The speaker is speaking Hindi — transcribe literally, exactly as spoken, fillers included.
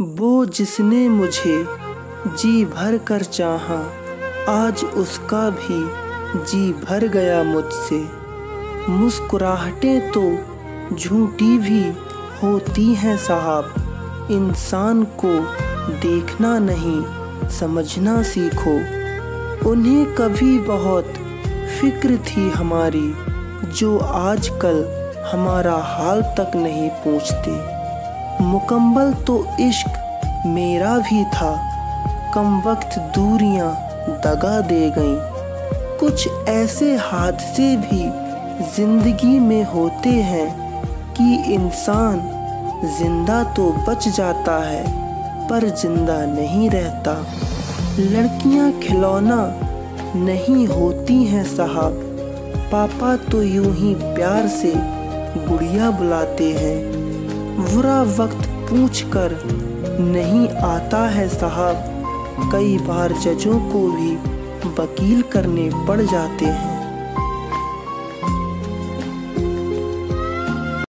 वो जिसने मुझे जी भर कर चाहा, आज उसका भी जी भर गया मुझसे। मुस्कुराहटें तो झूठी भी होती हैं साहब, इंसान को देखना नहीं समझना सीखो। उन्हें कभी बहुत फिक्र थी हमारी, जो आजकल हमारा हाल तक नहीं पूछते। मुकम्मल तो इश्क मेरा भी था, कम वक्त दूरियां दगा दे गईं। कुछ ऐसे हादसे भी जिंदगी में होते हैं कि इंसान जिंदा तो बच जाता है पर जिंदा नहीं रहता। लड़कियां खिलौना नहीं होती हैं साहब, पापा तो यूं ही प्यार से गुड़िया बुलाते हैं। बुरा वक्त पूछकर नहीं आता है साहब, कई बार जजों को भी वकील करने पड़ जाते हैं।